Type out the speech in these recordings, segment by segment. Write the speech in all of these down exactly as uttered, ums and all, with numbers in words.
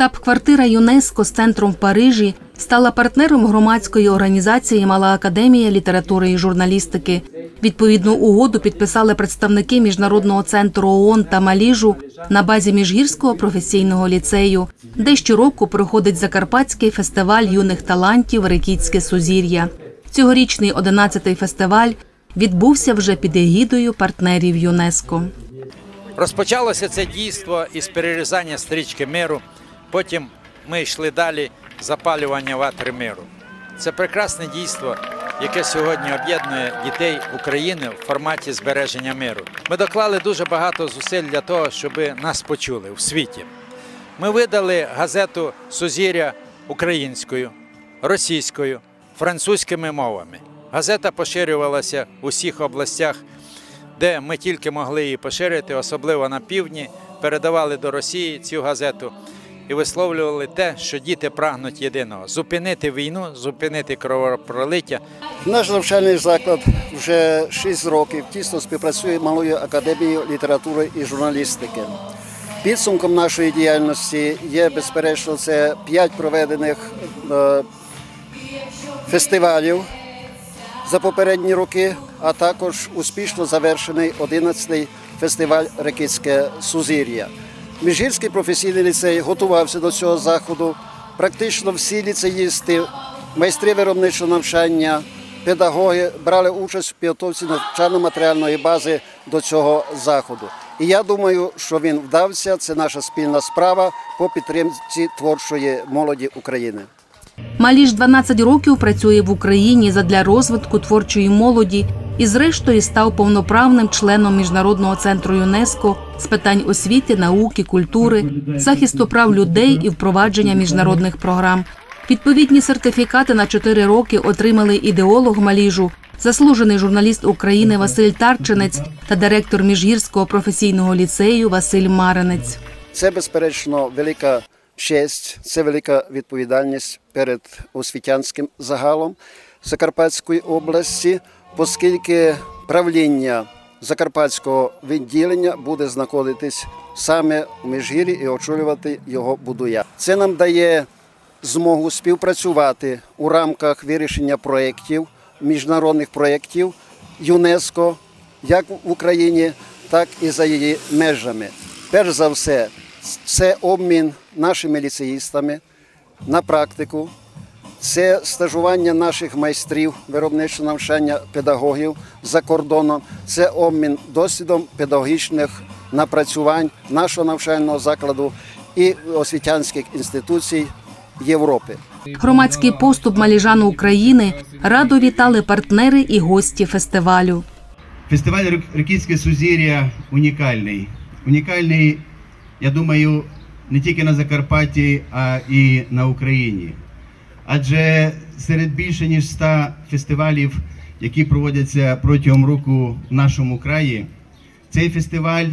Штаб-квартира ЮНЕСКО з центром в Парижі стала партнером громадської організації «Мала академія літератури і журналістики». Відповідну угоду підписали представники Міжнародного центру ООН та Маліжу на базі Міжгірського професійного ліцею, де щороку проходить Закарпатський фестиваль юних талантів «Рекітське сузір'я». Цьогорічний одинадцятий фестиваль відбувся вже під егідою партнерів ЮНЕСКО. Розпочалося це дійство із перерізання стрічки миру, потім ми йшли далі запалювання ватри миру. Це прекрасне дійство, яке сьогодні об'єднує дітей України в форматі збереження миру. Ми доклали дуже багато зусиль для того, щоб нас почули в світі. Ми видали газету «Сузір'я» українською, російською, французькими мовами. Газета поширювалася у всіх областях, де ми тільки могли її поширити, особливо на півдні, передавали до Росії цю газету і висловлювали те, що діти прагнуть єдиного – зупинити війну, зупинити кровопролиття. Наш навчальний заклад вже шість років тісно співпрацює з Малою академією літератури і журналістики. Підсумком нашої діяльності є, безперечно, це п'ять проведених е, фестивалів за попередні роки, а також успішно завершений одинадцятий фестиваль «Рекітське сузір'я». Міжгірський професійний ліцей готувався до цього заходу. Практично всі ліцеїсти, майстри виробничого навчання, педагоги брали участь у підготовці навчально-матеріальної бази до цього заходу. І я думаю, що він вдався. Це наша спільна справа по підтримці творчої молоді України. Маліж дванадцять років працює в Україні задля розвитку творчої молоді і зрештою став повноправним членом Міжнародного центру ЮНЕСКО з питань освіти, науки, культури, захисту прав людей і впровадження міжнародних програм. Відповідні сертифікати на чотири роки отримали ідеолог Маліжу, заслужений журналіст України Василь Тарчинець та директор Міжгірського професійного ліцею Василь Маринець. Це, безперечно, велика честь, це велика відповідальність перед освітянським загалом Закарпатської області, оскільки правління Закарпатського відділення буде знаходитись саме у Міжгір'ї і очолювати його буду я. Це нам дає змогу співпрацювати у рамках вирішення проєктів, міжнародних проєктів ЮНЕСКО, як в Україні, так і за її межами. Перш за все, це обмін нашими ліцеїстами на практику, це стажування наших майстрів виробничого навчання, педагогів за кордоном, це обмін досвідом педагогічних напрацювань нашого навчального закладу і освітянських інституцій Європи. Громадський поступ маліжан України радо вітали партнери і гості фестивалю. Фестиваль «Рекітське сузір'я» унікальний. Унікальний, я думаю, не тільки на Закарпатті, а і на Україні. Адже серед більше ніж ста фестивалів, які проводяться протягом року в нашому краї, цей фестиваль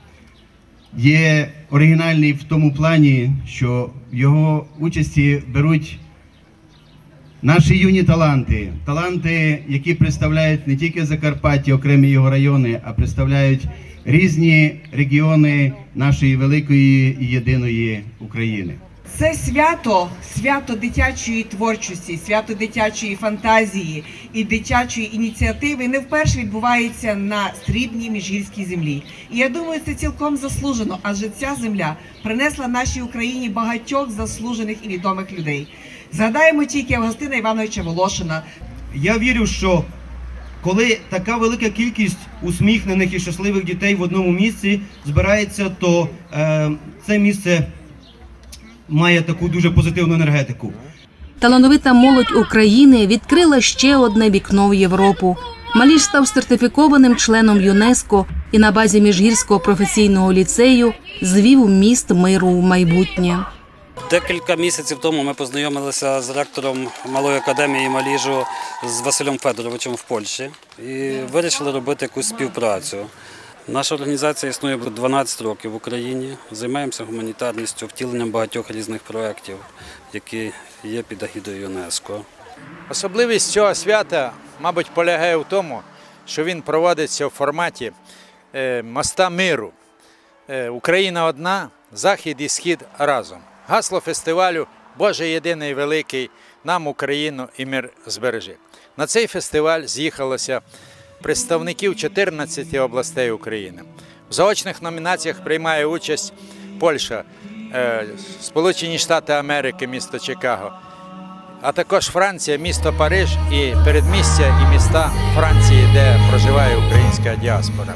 є оригінальний в тому плані, що в його участі беруть наші юні таланти. Таланти, які представляють не тільки Закарпаття, окремі його райони, а представляють різні регіони нашої великої і єдиної України. Це свято, свято дитячої творчості, свято дитячої фантазії і дитячої ініціативи не вперше відбувається на срібній міжгірській землі. І я думаю, це цілком заслужено, адже ця земля принесла нашій Україні багатьох заслужених і відомих людей. Згадаємо тільки Августина Івановича Волошина. Я вірю, що коли така велика кількість усміхнених і щасливих дітей в одному місці збирається, то е, це місце має таку дуже позитивну енергетику. Талановита молодь України відкрила ще одне вікно в Європу. Маліж став сертифікованим членом ЮНЕСКО і на базі Міжгірського професійного ліцею звів міст миру в майбутнє. Декілька місяців тому ми познайомилися з ректором Малої академії Маліжу з Василем Федоровичем в Польщі і вирішили робити якусь співпрацю. Наша організація існує дванадцять років в Україні, займаємося гуманітарністю, втіленням багатьох різних проєктів, які є під егідою ЮНЕСКО. Особливість цього свята, мабуть, полягає в тому, що він проводиться в форматі моста миру. Україна одна, Захід і Схід разом. Гасло фестивалю «Боже єдиний великий, нам Україну і мир збережи». На цей фестиваль з'їхалося представників чотирнадцяти областей України. В заочних номінаціях приймає участь Польща, Сполучені Штати Америки, місто Чикаго, а також Франція, місто Париж і передмістя і міста Франції, де проживає українська діаспора.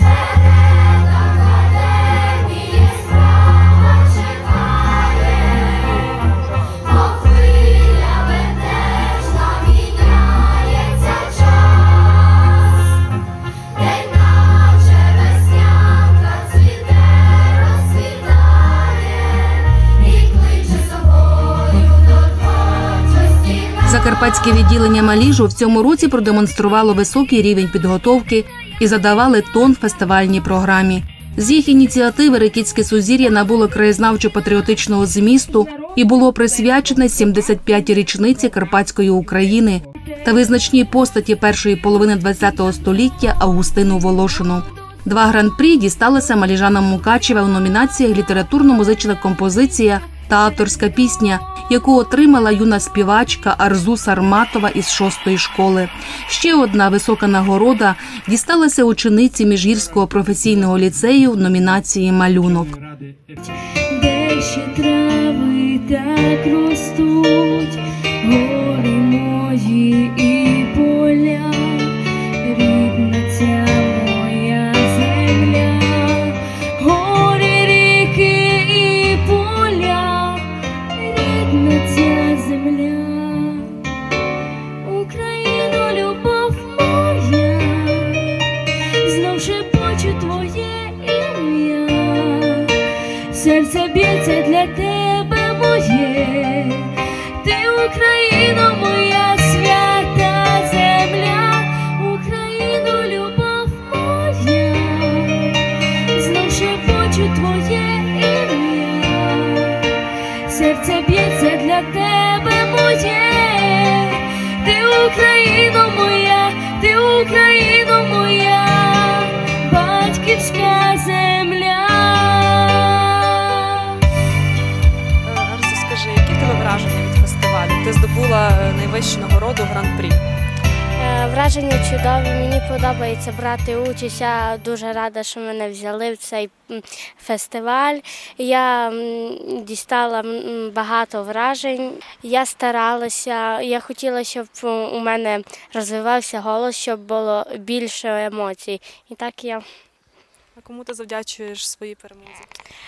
Закарпатське відділення Маліжу в цьому році продемонструвало високий рівень підготовки і задавали тон фестивальній програмі. З їх ініціативи Рекітське сузір'я набуло краєзнавчо-патріотичного змісту і було присвячене сімдесят п'ятій річниці Карпатської України та визначній постаті першої половини ХХ століття Августину Волошину. Два гран-прі дісталися маліжанам Мукачева у номінаціях «Літературно-музична композиція» та «Авторська пісня», яку отримала юна співачка Арзу Сарматова із шостої школи. Ще одна висока нагорода дісталася учениці Міжгірського професійного ліцею в номінації «Малюнок». Де ще трави так ростуть, гори мої і поля, рідна ця моя земля, гори, ріки і поля, рідна ця земля, Україно, любов моя, знов шепочу твоє ім'я, серце б'ється для тебе моє, ти Україно моя свята земля, Україно, любов моя, знов шепочу твоє ім'я, серце б'ється для тебе моє, ти Україно моя, ти Україно моя, батьківська земля. Розкажи, які тебе враження від фестивалю? Ти здобула найвищу нагороду гран-прі. Враження чудові, мені подобається брати участь, я дуже рада, що мене взяли в цей фестиваль. Я дістала багато вражень, я старалася, я хотіла, щоб у мене розвивався голос, щоб було більше емоцій. І так я. А кому ти завдячуєш своїй перемозі?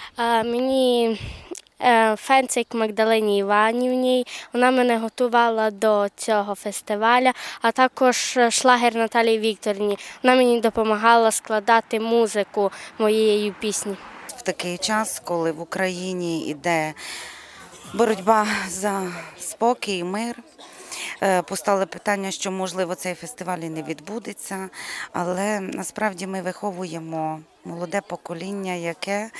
Мені Фенцик Магдалині Іванівні, вона мене готувала до цього фестивалю, а також Шлагер Наталії Вікторівні, вона мені допомагала складати музику моєї пісні. В такий час, коли в Україні йде боротьба за спокій і мир, постало питання, що, можливо, цей фестиваль і не відбудеться, але насправді ми виховуємо молоде покоління, яке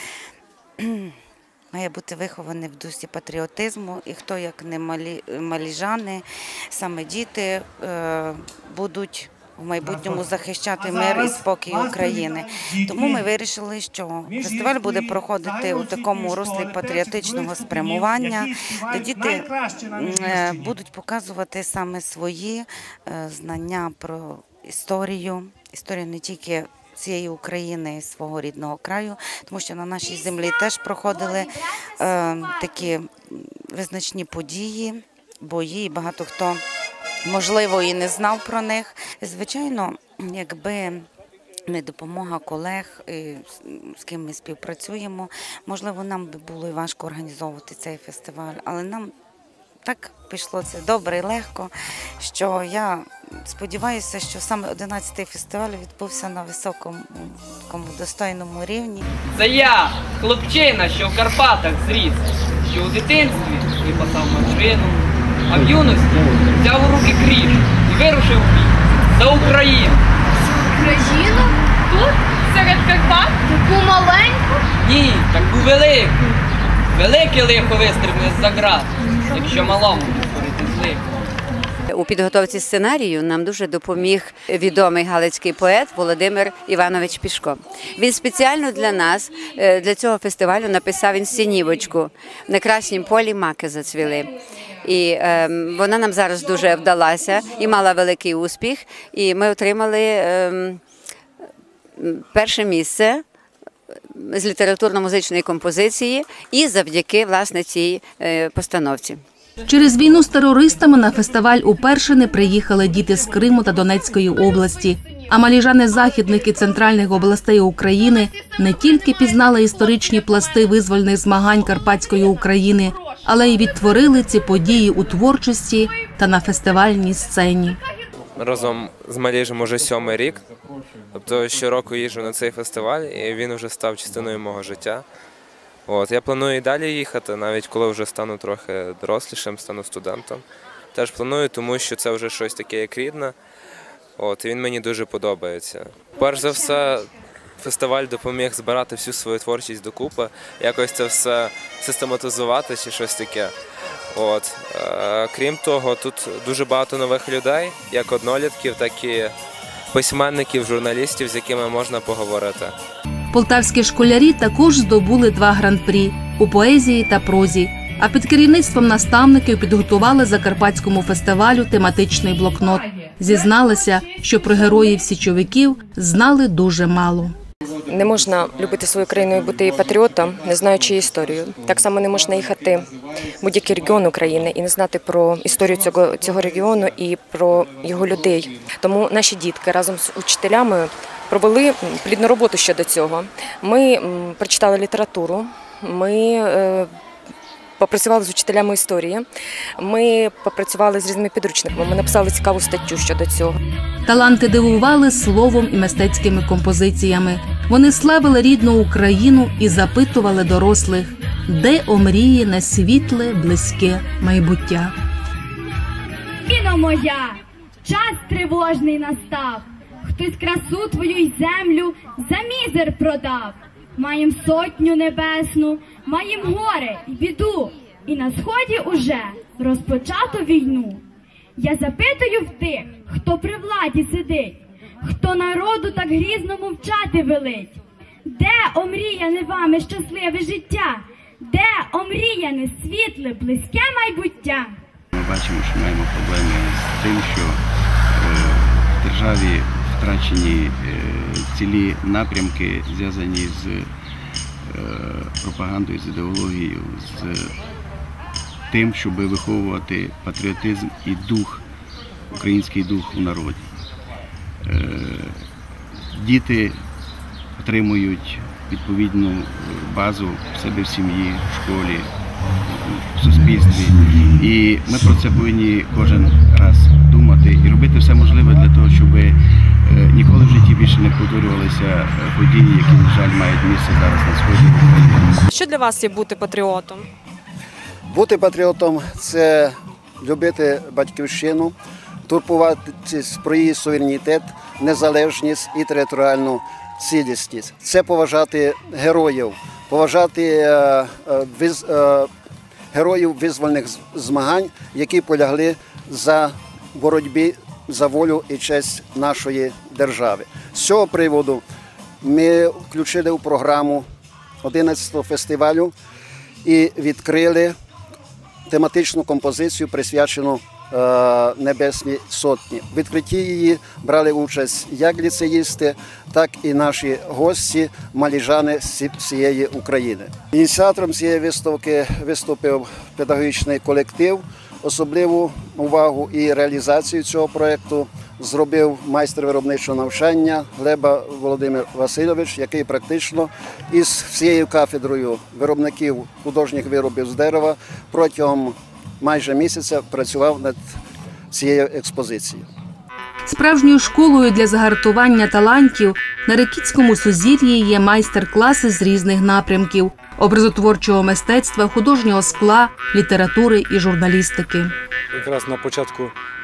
має бути виховане в дусі патріотизму, і хто, як не малі, маліжани, саме діти, е, будуть в майбутньому захищати мир і спокій України. Тому ми вирішили, що фестиваль буде проходити у такому руслі патріотичного спрямування, де діти е, будуть показувати саме свої е, знання про історію, історію не тільки цієї України, свого рідного краю, тому що на нашій землі теж проходили е, такі визначні події, бої, багато хто, можливо, і не знав про них. Звичайно, якби не допомога колег, з ким ми співпрацюємо, можливо, нам би було і важко організовувати цей фестиваль, але нам так пішло це добре і легко, що я сподіваюся, що саме одинадцятий фестиваль відбувся на високому, такому достойному рівні. Це я, хлопчина, що в Карпатах зріс, що у дитинстві випасав машину, а в юності взяв у руки кріж і вирушив в бій за Україну. Україну? Тут? Серед Карпат? Таку маленьку? Ні, таку велику. Велике лихо вистрибне з-за град, якщо малому створити злих. у підготовці сценарію нам дуже допоміг відомий галицький поет Володимир Іванович Пішко. Він спеціально для нас, для цього фестивалю, написав інсценівочку «На краснім полі маки зацвіли». І е, вона нам зараз дуже вдалася і мала великий успіх. І ми отримали е, перше місце з літературно-музичної композиції і завдяки, власне, цій е, постановці. Через війну з терористами на фестиваль уперше не приїхали діти з Криму та Донецької області. А маліжани західних і центральних областей України не тільки пізнали історичні пласти визвольних змагань Карпатської України, але й відтворили ці події у творчості та на фестивальній сцені. Разом з Маліжем уже сьомий рік. Тобто щороку їжджу на цей фестиваль, і він вже став частиною мого життя. От, я планую і далі їхати, навіть коли вже стану трохи дорослішим, стану студентом. Теж планую, тому що це вже щось таке як рідне. От, і він мені дуже подобається. Перш за все, фестиваль допоміг збирати всю свою творчість докупи, якось це все систематизувати чи щось таке. От. Е, крім того, тут дуже багато нових людей, як однолітків, так і письменників, журналістів, з якими можна поговорити. Полтавські школярі також здобули два гран-прі у поезії та прозі. А під керівництвом наставників підготували Закарпатському фестивалю тематичний блокнот. Зізналися, що про героїв січовиків знали дуже мало. Не можна любити свою країну і бути патріотом, не знаючи історію. Так само не можна їхати в будь-який регіон України і не знати про історію цього, цього регіону і про його людей. Тому наші дітки разом з учителями провели плідну роботу щодо цього. Ми прочитали літературу, ми попрацювали з учителями історії, ми попрацювали з різними підручниками, ми написали цікаву статтю щодо цього. Таланти дивували словом і мистецькими композиціями. Вони славили рідну Україну і запитували дорослих, де омріє на світле, близьке майбуття. Іно моя, час тривожний настав, хтось красу твою й землю за мізер продав. Маєм сотню небесну, маєм горе й біду, і на сході уже розпочато війну. Я запитую в тих, хто при владі сидить, хто народу так грізно мовчати велить. Де омріяне вами щасливе життя? Де омріяне світле, близьке майбуття? Ми бачимо, що маємо проблеми з тим, що в державі втрачені цілі напрямки, зв'язані з пропагандою, з ідеологією, з тим, щоб виховувати патріотизм і дух, український дух у народі. Діти отримують відповідну базу в себе в сім'ї, в школі, в суспільстві. І ми про це повинні кожен раз думати і робити все можливе для того, щоб ніколи в житті більше не повторювалися події, які, на жаль, мають місце зараз на сході України. Що для вас є бути патріотом? Бути патріотом – це любити батьківщину, турбуватися про її суверенітет, незалежність і територіальну цілісність. Це поважати героїв, поважати е, віз, е, героїв визвольних змагань, які полягли за боротьбі за волю і честь нашої держави. З цього приводу ми включили у програму одинадцятого фестивалю і відкрили тематичну композицію, присвячену е, Небесній Сотні. В відкритті її брали участь як ліцеїсти, так і наші гості, маліжани з всієї України. Ініціатором цієї виставки виступив педагогічний колектив. Особливу увагу і реалізацію цього проєкту зробив майстер виробничого навчання Глеба Володимир Васильович, який практично із всією кафедрою виробників художніх виробів з дерева протягом майже місяця працював над цією експозицією. Справжньою школою для загартування талантів на Ракітському Сузір'ї є майстер-класи з різних напрямків – образотворчого мистецтва, художнього скла, літератури і журналістики. Якраз на початку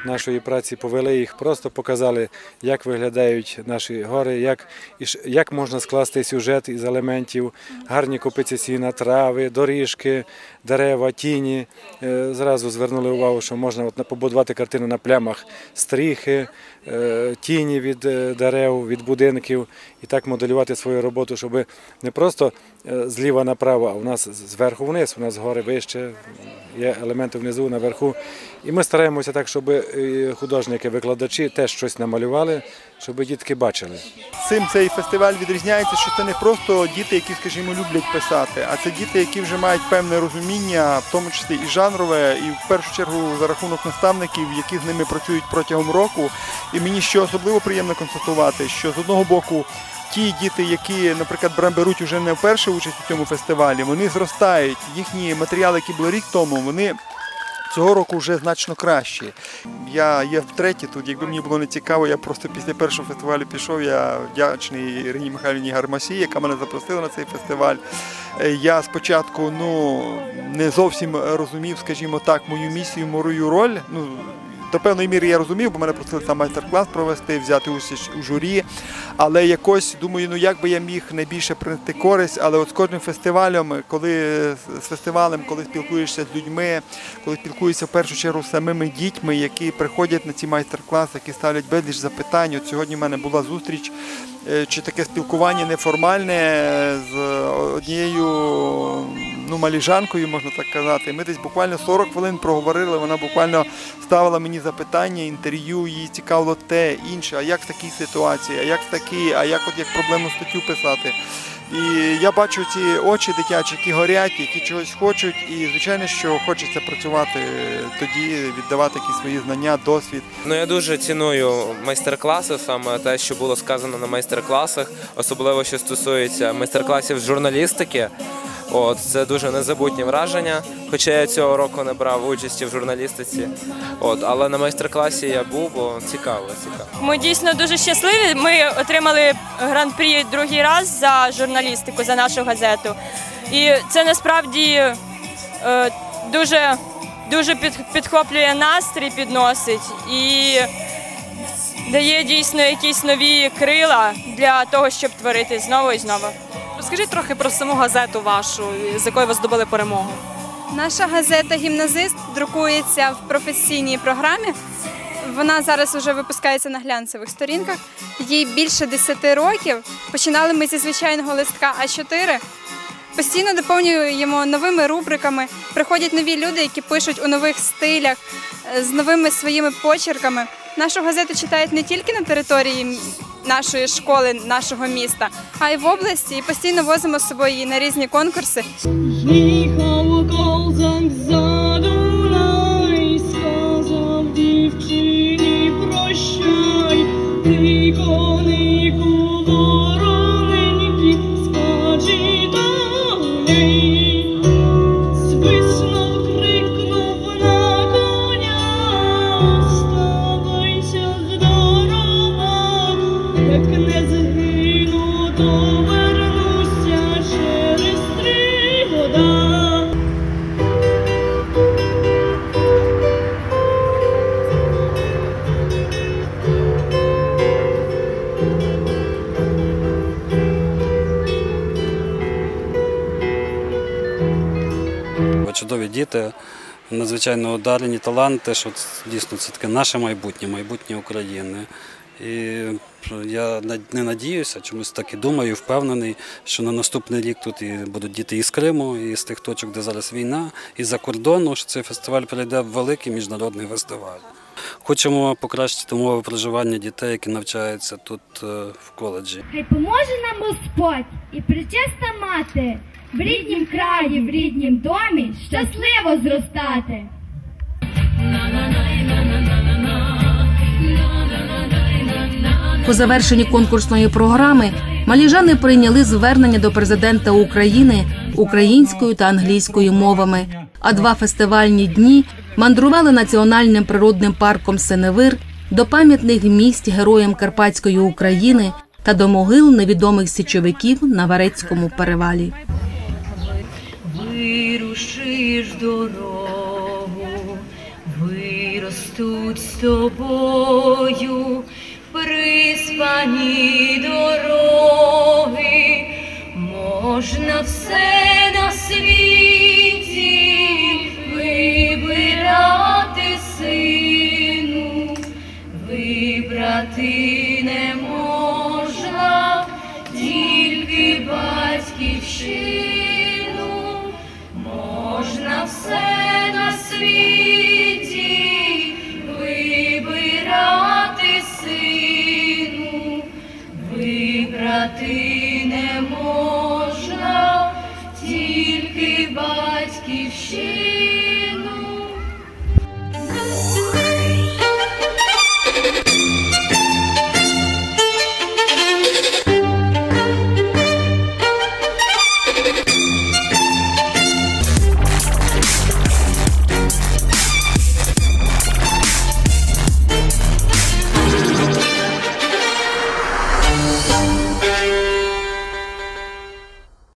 нашої праці повели їх, просто показали, як виглядають наші гори, як, як можна скласти сюжет із елементів, гарні копиці сіна, трави, доріжки, дерева, тіні. Зразу звернули увагу, що можна от побудувати картину на плямах стріхи, тіні від дерев, від будинків і так моделювати свою роботу, щоб не просто зліва направо, а у нас зверху вниз, у нас гори вище, є елементи внизу, наверху. І ми стараємося так, щоб художники, викладачі теж щось намалювали, щоб дітки бачили. Цим цей фестиваль відрізняється, що це не просто діти, які, скажімо, люблять писати, а це діти, які вже мають певне розуміння, в тому числі і жанрове, і в першу чергу за рахунок наставників, які з ними працюють протягом року. І мені що особливо приємно констатувати, що з одного боку ті діти, які, наприклад, беруть вже не вперше участь у цьому фестивалі, вони зростають, їхні матеріали, які були рік тому, вони цього року вже значно кращі. Я є втретє тут, якби мені було не цікаво, я просто після першого фестивалю пішов, я вдячний Ірині Михайлівні Гармасі, яка мене запросила на цей фестиваль. Я спочатку ну, не зовсім розумів, скажімо так, мою місію, мою роль. Ну, до певної міри я розумів, бо мене просили там майстер-клас провести, взяти участь у журі, але якось, думаю, ну як би я міг найбільше принести користь, але от з кожним фестивалем, коли з фестивалем, коли спілкуєшся з людьми, коли спілкуєшся в першу чергу з самими дітьми, які приходять на ці майстер-класи, які ставлять безліч запитань. От сьогодні в мене була зустріч, чи таке спілкування неформальне з однією ну, маліжанкою, можна так казати. Ми десь буквально сорок хвилин проговорили, вона буквально ставила мені запитання, інтерв'ю, їй цікавило те, інше, а як в такій ситуації, а як в такій, а як от як проблемну статтю писати. І я бачу ці очі дитячі, які горять, які чогось хочуть, і звичайно, що хочеться працювати тоді, віддавати якісь свої знання, досвід. Ну, я дуже ціную майстер-класи, саме те, що було сказано на майстер-класах, особливо, що стосується майстер-класів з журналістики. От, це дуже незабутні враження, хоча я цього року не брав участі в журналістиці. От, але на майстер-класі я був, бо цікаво, цікаво. Ми дійсно дуже щасливі. Ми отримали гран-прі другий раз за журналістику, за нашу газету. І це насправді е, дуже, дуже під, підхоплює настрій, підносить і дає дійсно якісь нові крила для того, щоб творити знову і знову. Розкажіть трохи про саму газету вашу, з якої ви здобули перемогу. Наша газета «Гімназист» друкується в професійній програмі. Вона зараз вже випускається на глянцевих сторінках. Їй більше десяти років. Починали ми зі звичайного листка А чотири. Постійно доповнюємо новими рубриками. Приходять нові люди, які пишуть у нових стилях, з новими своїми почерками. Нашу газету читають не тільки на території нашої школи, нашого міста, а й в області. І постійно возимо з собою її на різні конкурси. Їхав ковзанк за Дунай, сказав дівчині прощай, ти конику вороненький, скачи далей. Свиснув, крикнув на коня, ставайся здорова, як не згину, то вернуся через три года. Чудові діти, надзвичайно одарені, таланти, що дійсно це таке наше майбутнє, майбутнє України. І я не надіюся, чомусь так і думаю, впевнений, що на наступний рік тут і будуть діти із Криму, і з тих точок, де зараз війна, і за кордону, що цей фестиваль перейде в великий міжнародний фестиваль. Хочемо покращити умови проживання дітей, які навчаються тут в коледжі. Хай поможе нам Господь і пречиста мати в ріднім краї, в ріднім домі щасливо зростати. По завершенні конкурсної програми маліжани прийняли звернення до президента України українською та англійською мовами, а два фестивальні дні мандрували національним природним парком Синевир до пам'ятних місць героям Карпатської України та до могил невідомих січовиків на Варецькому перевалі. Вирушиш дорогу, вирости. тут з тобою приспані дороги, можна все на світі вибирати, сину, вибрати.